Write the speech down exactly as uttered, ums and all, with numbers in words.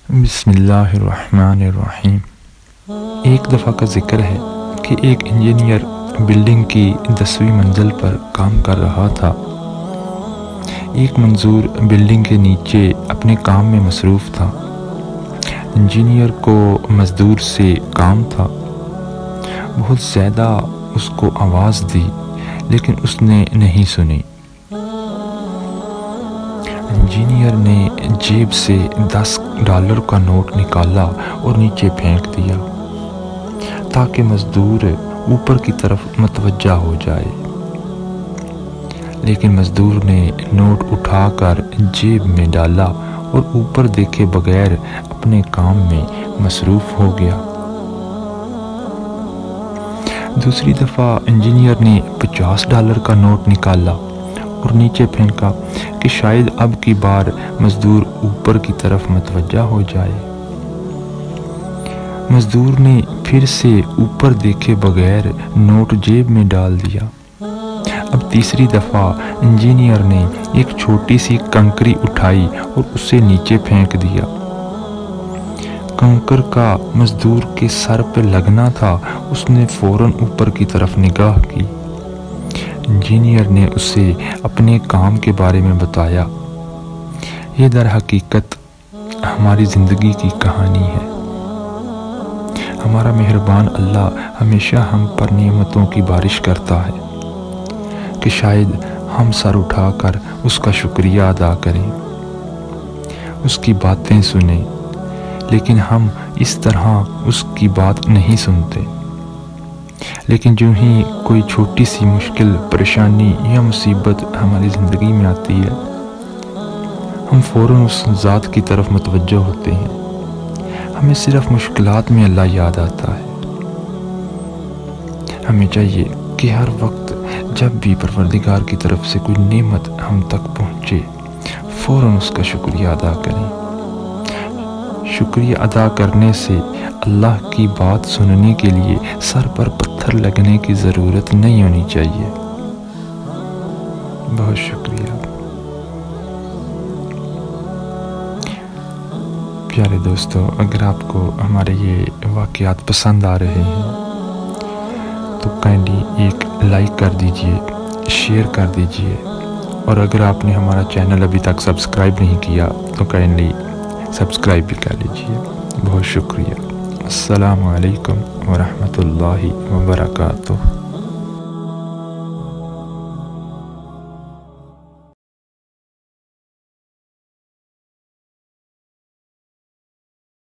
بسم اللہ الرحمن الرحیم۔ ایک دفعہ کا ذکر ہے کہ ایک انجینئر بلڈنگ کی دسویں منزل پر کام کر رہا تھا۔ ایک مزدور بلڈنگ کے نیچے اپنے کام میں مصروف تھا۔ انجینئر کو مزدور سے کام تھا۔ بہت زیادہ اس کو آواز دی لیکن اس نے نہیں سنی۔ انجینئر نے جیب سے دس ڈالر کا نوٹ نکالا اور نیچے پھینک دیا تاکہ مزدور اوپر کی طرف متوجہ ہو جائے، لیکن مزدور نے نوٹ اٹھا کر جیب میں ڈالا اور اوپر دیکھے بغیر اپنے کام میں مصروف ہو گیا۔ دوسری دفعہ انجینئر نے پچاس ڈالر کا نوٹ نکالا اور نیچے پھینکا کہ شاید اب کی بار مزدور اوپر کی طرف متوجہ ہو جائے۔ مزدور نے پھر سے اوپر دیکھے بغیر نوٹ جیب میں ڈال دیا۔ اب تیسری دفعہ انجینئر نے ایک چھوٹی سی کنکری اٹھائی اور اسے نیچے پھینک دیا۔ کنکر کا مزدور کے سر پہ لگنا تھا۔ اس نے فوراً اوپر کی طرف نگاہ کی۔ انجینئر نے اسے اپنے کام کے بارے میں بتایا۔ یہ در حقیقت ہماری زندگی کی کہانی ہے۔ ہمارا مہربان اللہ ہمیشہ ہم پر نعمتوں کی بارش کرتا ہے کہ شاید ہم سر اٹھا کر اس کا شکریہ ادا کریں، اس کی باتیں سنیں، لیکن ہم اس طرح اس کی بات نہیں سنتے۔ لیکن جو ہی کوئی چھوٹی سی مشکل، پریشانی یا مصیبت ہماری زندگی میں آتی ہے، ہم فوراً اس ذات کی طرف متوجہ ہوتے ہیں۔ ہمیں صرف مشکلات میں اللہ یاد آتا ہے۔ ہمیں چاہیے کہ ہر وقت جب بھی پروردگار کی طرف سے کوئی نعمت ہم تک پہنچے، فوراً اس کا شکریہ ادا کریں۔ شکریہ ادا کرنے سے اللہ کی بات سننے کے لیے سر پر پتھر لگنے کی ضرورت نہیں ہونی چاہیے۔ بہت شکریہ۔ پیارے دوستو، اگر آپ کو ہمارے یہ واقعات پسند آ رہے ہیں تو کائنڈلی ایک لائک کر دیجئے، شیئر کر دیجئے، اور اگر آپ نے ہمارا چینل ابھی تک سبسکرائب نہیں کیا تو کائنڈلی سبسکرائب بھی کر لیجئے۔ بہت شکریہ۔ السلام علیکم ورحمۃ اللہ وبرکاتہ۔